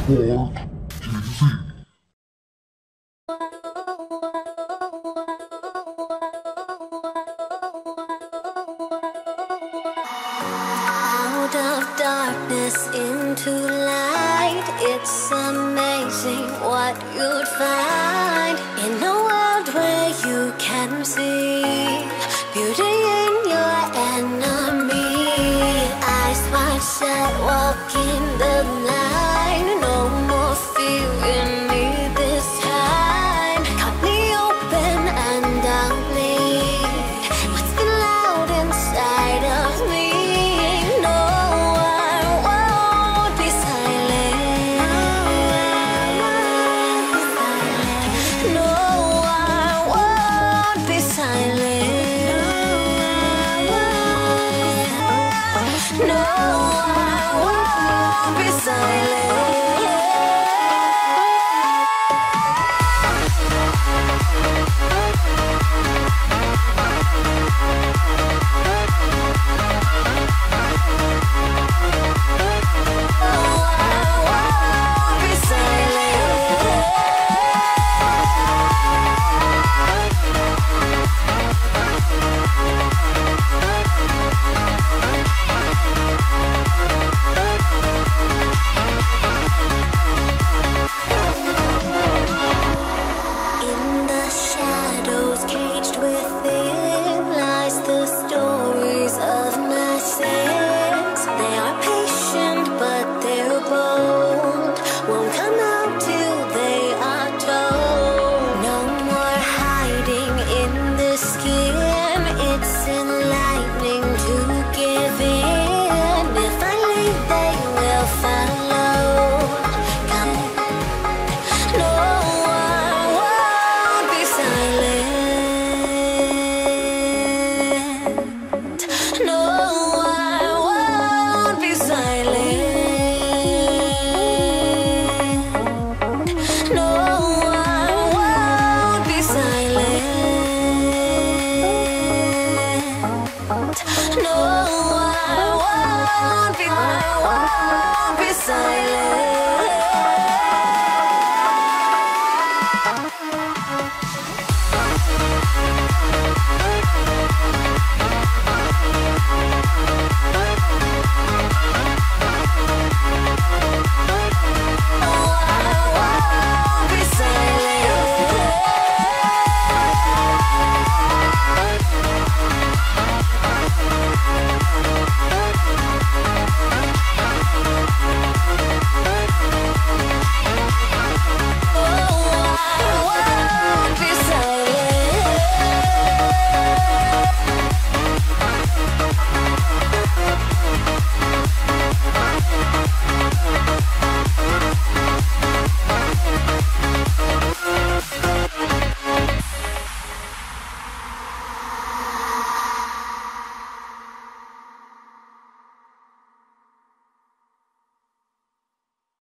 Out of darkness into light, it's amazing what you'd find in a world where you can see beauty in your enemy. Eyes wide shut, walking the line, no more fear in me this time. Cut me open and I'll bleed what's been loud inside of me. No, I won't be silent. No, I won't be silent. No, I won't be silent. In the shadows, caged within, lies the stories of my sins. They are patient, but they're bold. Won't come out till they are told. No more hiding in the skin. It's enlightening to give in. If I lead, they will follow. Come. No, I won't be silent. No, I won't be silent. No, I won't be silent. No, I won't be silent.